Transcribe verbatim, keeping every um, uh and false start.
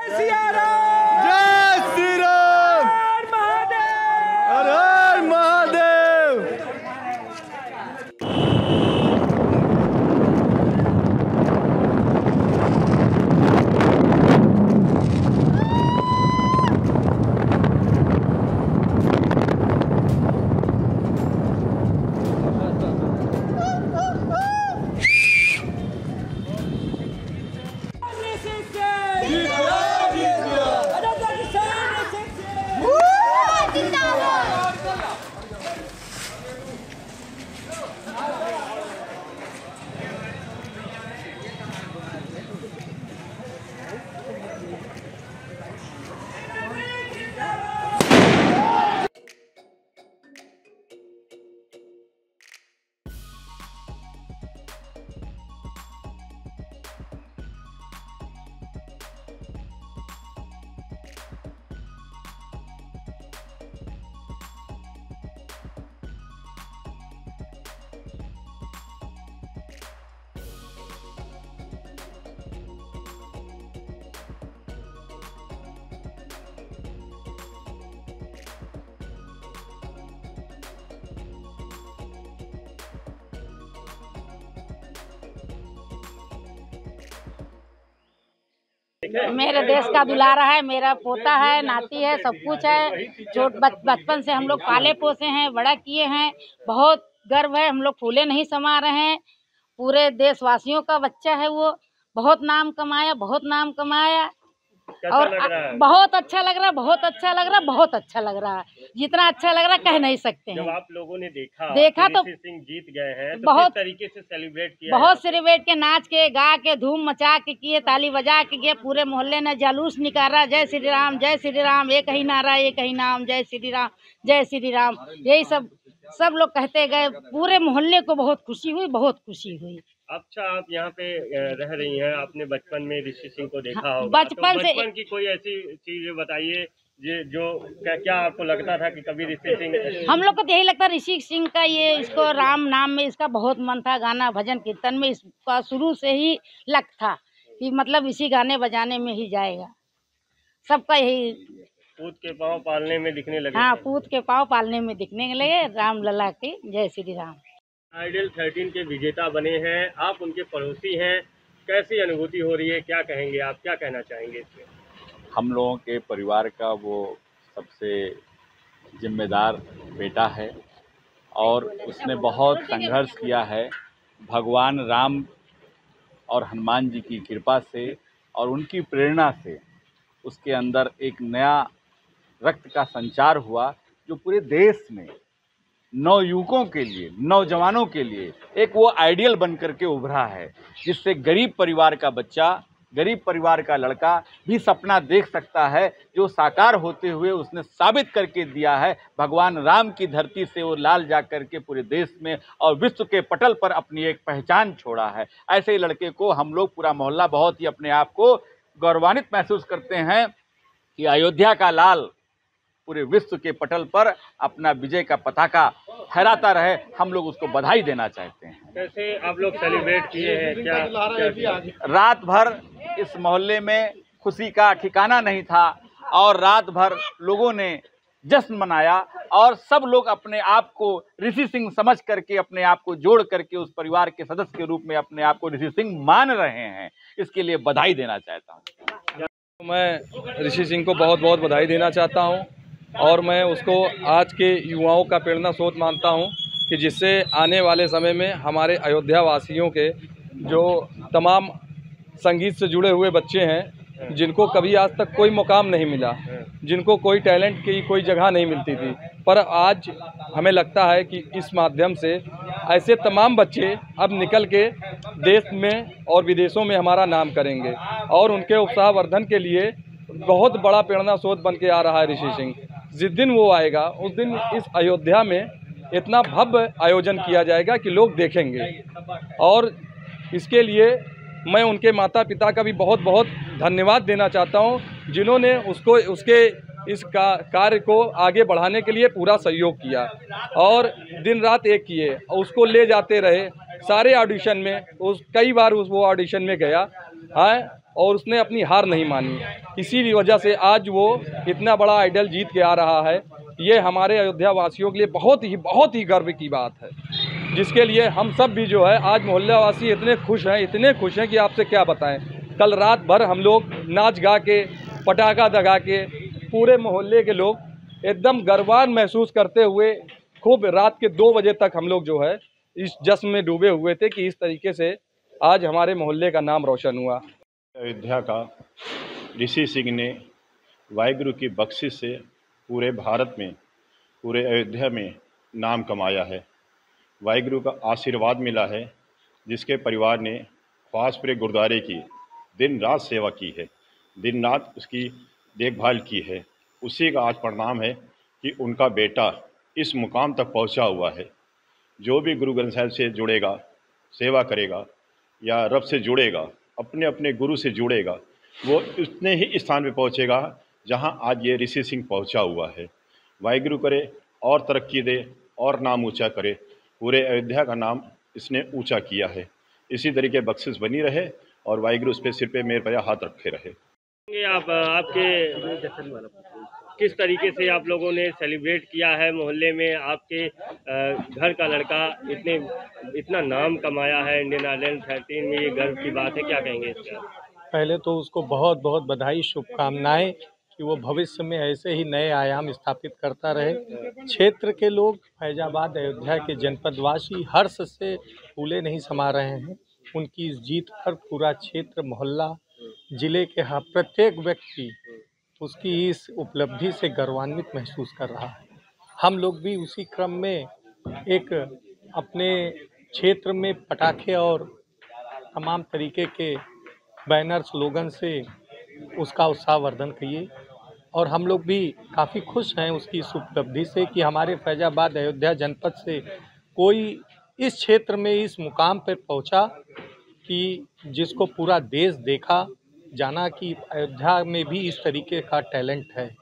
जय श्री राम, हर हर महादेव। मेरे देश का दुलारा है, मेरा पोता है, नाती है, सब कुछ है। छोट बचपन से हम लोग पाले पोसे हैं, बड़ा किए हैं। बहुत गर्व है, हम लोग फूले नहीं समा रहे हैं। पूरे देशवासियों का बच्चा है वो। बहुत नाम कमाया, बहुत नाम कमाया और बहुत अच्छा लग रहा है, बहुत अच्छा लग रहा है, बहुत अच्छा लग रहा है। जितना अच्छा लग रहा है कह नहीं सकते हैं। जब आप लोगों ने देखा देखा तो सिंह जीत गए हैं तो बहुत किस तरीके से सेलिब्रेट किया? बहुत सेलिब्रेट के, नाच के, गा के, धूम मचा के किए, ताली बजा के किए। पूरे मोहल्ले ने जुलूस निकाला, जय श्री राम, जय श्री राम, एक ही नारा, एक ही नाम, जय श्री राम, जय श्री राम। यही सब सब लोग कहते गए। पूरे मोहल्ले को बहुत खुशी हुई, बहुत खुशी हुई। अच्छा, आप यहाँ पे रह रही हैं, आपने बचपन में ऋषि सिंह को देखा होगा। बचपन तो से बचपन की कोई ऐसी चीज बताइए जो क्या क्या आपको लगता था कि कभी ऋषि सिंह? हम लोग को तो यही लगता है ऋषि सिंह का, ये इसको राम नाम में इसका बहुत मन था। गाना भजन कीर्तन में इसका शुरू से ही लग था कि मतलब इसी गाने बजाने में ही जाएगा। सबका यही पूत के पाँव पालने में दिखने लगे। हाँ, पूत के पाँव पालने में दिखने लगे। राम लला के जय श्री राम। आइडल थर्टीन के विजेता बने हैं, आप उनके पड़ोसी हैं, कैसी अनुभूति हो रही है, क्या कहेंगे आप, क्या कहना चाहेंगे इसमें? हम लोगों के परिवार का वो सबसे जिम्मेदार बेटा है और उसने बहुत संघर्ष किया है। भगवान राम और हनुमान जी की कृपा से और उनकी प्रेरणा से उसके अंदर एक नया रक्त का संचार हुआ, जो पूरे देश में नवयुवकों के लिए, नौजवानों के लिए एक वो आइडियल बन करके उभरा है, जिससे गरीब परिवार का बच्चा, गरीब परिवार का लड़का भी सपना देख सकता है, जो साकार होते हुए उसने साबित करके दिया है। भगवान राम की धरती से वो लाल जा करके पूरे देश में और विश्व के पटल पर अपनी एक पहचान छोड़ा है। ऐसे लड़के को हम लोग, पूरा मोहल्ला बहुत ही अपने आप को गौरवान्वित महसूस करते हैं कि अयोध्या का लाल पूरे विश्व के पटल पर अपना विजय का पताका फहराता रहे। हम लोग उसको बधाई देना चाहते हैं। कैसे आप लोग सेलिब्रेट किए हैं? क्या, क्या रात भर इस मोहल्ले में खुशी का ठिकाना नहीं था और रात भर लोगों ने जश्न मनाया और सब लोग अपने आप को ऋषि सिंह समझ करके, अपने आप को जोड़ करके उस परिवार के सदस्य के रूप में अपने आप को ऋषि सिंह मान रहे हैं। इसके लिए बधाई देना चाहता हूँ। मैं ऋषि सिंह को बहुत बहुत बधाई देना चाहता हूँ और मैं उसको आज के युवाओं का प्रेरणा स्रोत मानता हूँ कि जिससे आने वाले समय में हमारे अयोध्या वासियों के जो तमाम संगीत से जुड़े हुए बच्चे हैं, जिनको कभी आज तक कोई मुकाम नहीं मिला, जिनको कोई टैलेंट की कोई जगह नहीं मिलती थी, पर आज हमें लगता है कि इस माध्यम से ऐसे तमाम बच्चे अब निकल के देश में और विदेशों में हमारा नाम करेंगे और उनके उत्साहवर्धन के लिए बहुत बड़ा प्रेरणा स्रोत बन के आ रहा है ऋषि सिंह। जिस दिन वो आएगा उस दिन इस अयोध्या में इतना भव्य आयोजन किया जाएगा कि लोग देखेंगे और इसके लिए मैं उनके माता पिता का भी बहुत बहुत धन्यवाद देना चाहता हूं, जिन्होंने उसको उसके इस का, कार्य को आगे बढ़ाने के लिए पूरा सहयोग किया और दिन रात एक किए, उसको ले जाते रहे सारे ऑडिशन में। उस कई बार उस वो ऑडिशन में गया है और उसने अपनी हार नहीं मानी। इसी वजह से आज वो इतना बड़ा आइडल जीत के आ रहा है। ये हमारे अयोध्या वासियों के लिए बहुत ही बहुत ही गर्व की बात है, जिसके लिए हम सब भी जो है आज मोहल्ला वासी इतने खुश हैं, इतने खुश हैं कि आपसे क्या बताएं। कल रात भर हम लोग नाच गा के, पटाखा दगा के, पूरे मोहल्ले के लोग एकदम गर्वान महसूस करते हुए खूब रात के दो बजे तक हम लोग जो है इस जश्न में डूबे हुए थे कि इस तरीके से आज हमारे मोहल्ले का नाम रोशन हुआ। अयोध्या का ऋषि सिंह ने वाहिगुरु की बख्शिश से पूरे भारत में, पूरे अयोध्या में नाम कमाया है। वाहिगुरु का आशीर्वाद मिला है, जिसके परिवार ने ख्वासपुरे गुरुद्वारे की दिन रात सेवा की है, दिन रात उसकी देखभाल की है। उसी का आज परिणाम है कि उनका बेटा इस मुकाम तक पहुंचा हुआ है। जो भी गुरु ग्रंथ साहिब से जुड़ेगा, सेवा करेगा या रब से जुड़ेगा, अपने अपने गुरु से जुड़ेगा, वो उतने ही स्थान पे पहुंचेगा जहां आज ये ऋषि सिंह पहुंचा हुआ है। वाहिगुरु करे और तरक्की दे और नाम ऊंचा करे। पूरे अयोध्या का नाम इसने ऊंचा किया है। इसी तरीके बख्शिश बनी रहे और वाहिगुरु उस पे सिर पे मेर पर हाथ रखे रहे। ये आप आपके किस तरीके से आप लोगों ने सेलिब्रेट किया है मोहल्ले में? आपके घर का लड़का इतने इतना नाम कमाया है इंडियन आइडल थर्टीन में, ये गर्व की बात है, क्या कहेंगे इसका? पहले तो उसको बहुत बहुत बधाई, शुभकामनाएं कि वो भविष्य में ऐसे ही नए आयाम स्थापित करता रहे। क्षेत्र के लोग, फैजाबाद अयोध्या के जनपदवासी हर्ष से फूले नहीं समा रहे हैं। उनकी इस जीत पर पूरा क्षेत्र, मोहल्ला, जिले के हर प्रत्येक व्यक्ति उसकी इस उपलब्धि से गर्वान्वित महसूस कर रहा है। हम लोग भी उसी क्रम में एक अपने क्षेत्र में पटाखे और तमाम तरीके के बैनर, स्लोगन से उसका उत्साहवर्धन किए और हम लोग भी काफ़ी खुश हैं उसकी इस उपलब्धि से कि हमारे फैजाबाद अयोध्या जनपद से कोई इस क्षेत्र में इस मुकाम पर पहुंचा कि जिसको पूरा देश देखा, जाना कि अयोध्या में भी इस तरीके का टैलेंट है।